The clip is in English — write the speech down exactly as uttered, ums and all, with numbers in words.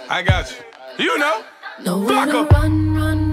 I got you. You know. Nowhere Fuck to 'em. run, run,